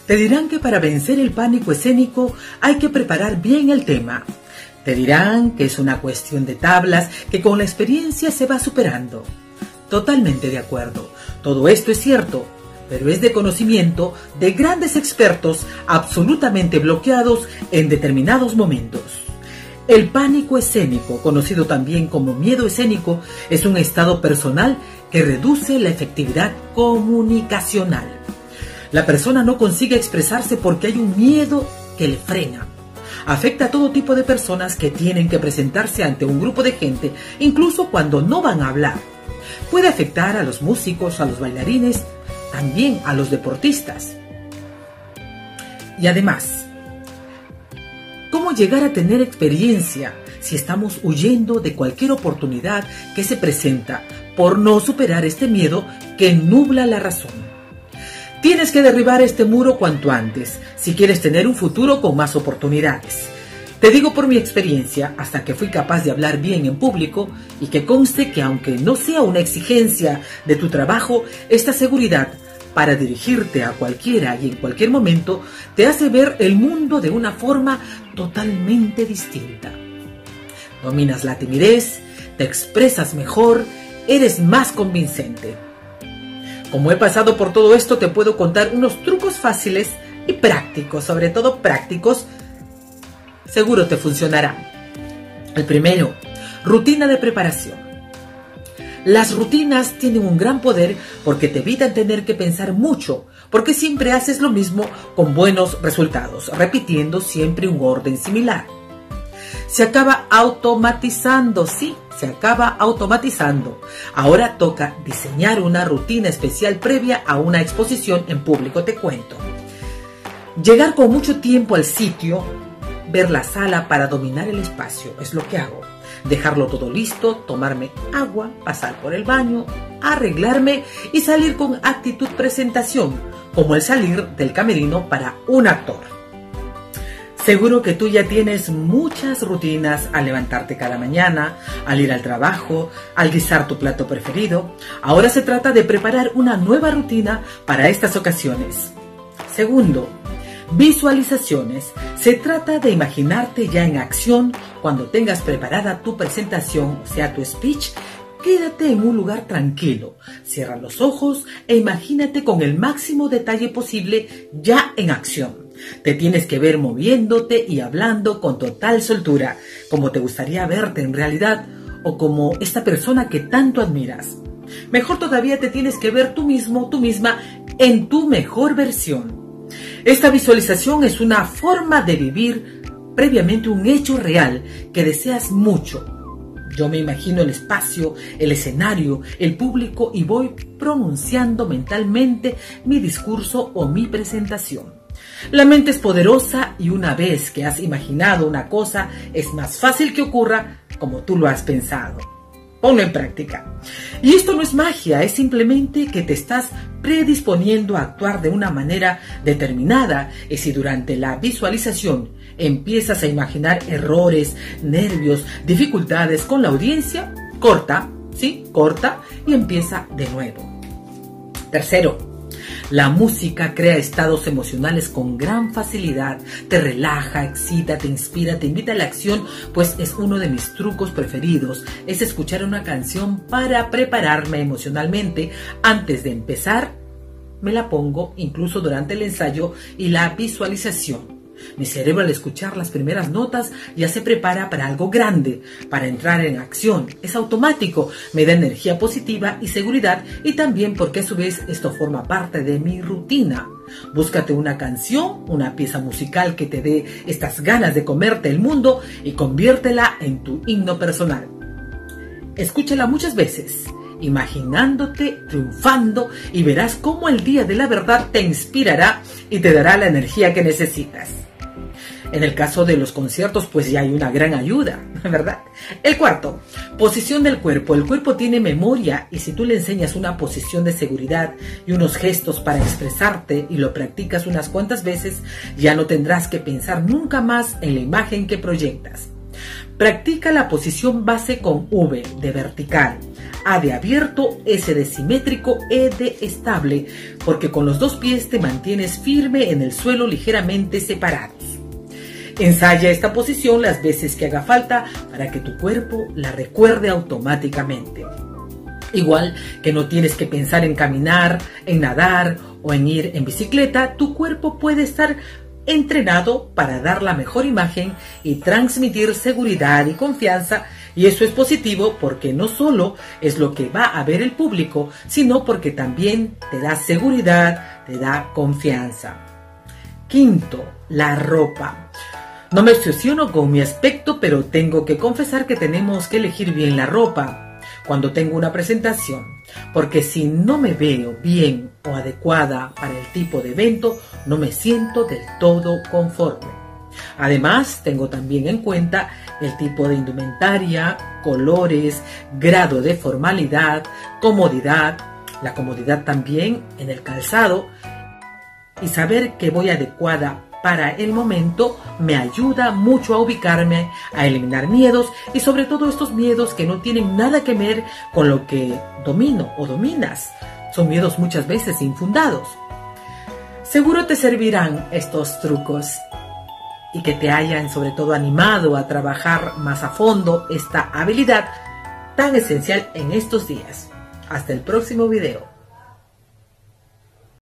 Te dirán que para vencer el pánico escénico hay que preparar bien el tema. Te dirán que es una cuestión de tablas que con la experiencia se va superando. Totalmente de acuerdo. Todo esto es cierto, pero es de conocimiento de grandes expertos absolutamente bloqueados en determinados momentos. El pánico escénico, conocido también como miedo escénico, es un estado personal que reduce la efectividad comunicacional. La persona no consigue expresarse porque hay un miedo que le frena. Afecta a todo tipo de personas que tienen que presentarse ante un grupo de gente, incluso cuando no van a hablar. Puede afectar a los músicos, a los bailarines, también a los deportistas. Y además, ¿cómo llegar a tener experiencia si estamos huyendo de cualquier oportunidad que se presenta por no superar este miedo que nubla la razón? Tienes que derribar este muro cuanto antes si quieres tener un futuro con más oportunidades. Te digo por mi experiencia, hasta que fui capaz de hablar bien en público, y que conste que aunque no sea una exigencia de tu trabajo, esta seguridad para dirigirte a cualquiera y en cualquier momento te hace ver el mundo de una forma totalmente distinta. Dominas la timidez, te expresas mejor, eres más convincente. Como he pasado por todo esto, te puedo contar unos trucos fáciles y prácticos, sobre todo prácticos. Seguro te funcionará. El primero, rutina de preparación. Las rutinas tienen un gran poder porque te evitan tener que pensar mucho, porque siempre haces lo mismo con buenos resultados, repitiendo siempre un orden similar. Se acaba automatizando, sí, se acaba automatizando. Ahora toca diseñar una rutina especial previa a una exposición en público, te cuento. Llegar con mucho tiempo al sitio, ver la sala para dominar el espacio, es lo que hago. Dejarlo todo listo, tomarme agua, pasar por el baño, arreglarme y salir con actitud presentación, como el salir del camerino para un actor. Seguro que tú ya tienes muchas rutinas al levantarte cada mañana, al ir al trabajo, al guisar tu plato preferido. Ahora se trata de preparar una nueva rutina para estas ocasiones. Segundo, visualizaciones. Se trata de imaginarte ya en acción cuando tengas preparada tu presentación, o sea, tu speech. Quédate en un lugar tranquilo, cierra los ojos e imagínate con el máximo detalle posible ya en acción. Te tienes que ver moviéndote y hablando con total soltura, como te gustaría verte en realidad o como esta persona que tanto admiras. Mejor todavía te tienes que ver tú mismo, tú misma, en tu mejor versión. Esta visualización es una forma de vivir previamente un hecho real que deseas mucho. Yo me imagino el espacio, el escenario, el público y voy pronunciando mentalmente mi discurso o mi presentación. La mente es poderosa y una vez que has imaginado una cosa, es más fácil que ocurra como tú lo has pensado. Ponlo en práctica. Y esto no es magia, es simplemente que te estás predisponiendo a actuar de una manera determinada. Y si durante la visualización empiezas a imaginar errores, nervios, dificultades con la audiencia, corta, ¿sí? Corta y empieza de nuevo. Tercero, la música crea estados emocionales con gran facilidad, te relaja, excita, te inspira, te invita a la acción, pues es uno de mis trucos preferidos, es escuchar una canción para prepararme emocionalmente. Antes de empezar, me la pongo incluso durante el ensayo y la visualización. Mi cerebro al escuchar las primeras notas ya se prepara para algo grande, para entrar en acción. Es automático, me da energía positiva y seguridad y también porque a su vez esto forma parte de mi rutina. Búscate una canción, una pieza musical que te dé estas ganas de comerte el mundo y conviértela en tu himno personal. Escúchala muchas veces, imaginándote triunfando y verás cómo el día de la verdad te inspirará y te dará la energía que necesitas. En el caso de los conciertos, pues ya hay una gran ayuda, ¿verdad? El cuarto, posición del cuerpo. El cuerpo tiene memoria y si tú le enseñas una posición de seguridad y unos gestos para expresarte y lo practicas unas cuantas veces, ya no tendrás que pensar nunca más en la imagen que proyectas. Practica la posición base con V de vertical. A de abierto, S de simétrico, E de estable, porque con los dos pies te mantienes firme en el suelo ligeramente separados. Ensaya esta posición las veces que haga falta para que tu cuerpo la recuerde automáticamente. Igual que no tienes que pensar en caminar, en nadar o en ir en bicicleta, tu cuerpo puede estar entrenado para dar la mejor imagen y transmitir seguridad y confianza, y eso es positivo porque no solo es lo que va a ver el público, sino porque también te da seguridad, te da confianza. Quinto, la ropa. No me obsesiono con mi aspecto, pero tengo que confesar que tenemos que elegir bien la ropa cuando tengo una presentación, porque si no me veo bien o adecuada para el tipo de evento, no me siento del todo conforme. Además, tengo también en cuenta el tipo de indumentaria, colores, grado de formalidad, comodidad, la comodidad también en el calzado, y saber que voy adecuada para el momento me ayuda mucho a ubicarme, a eliminar miedos y sobre todo estos miedos que no tienen nada que ver con lo que domino o dominas. Son miedos muchas veces infundados. Seguro te servirán estos trucos y que te hayan sobre todo animado a trabajar más a fondo esta habilidad tan esencial en estos días. Hasta el próximo video.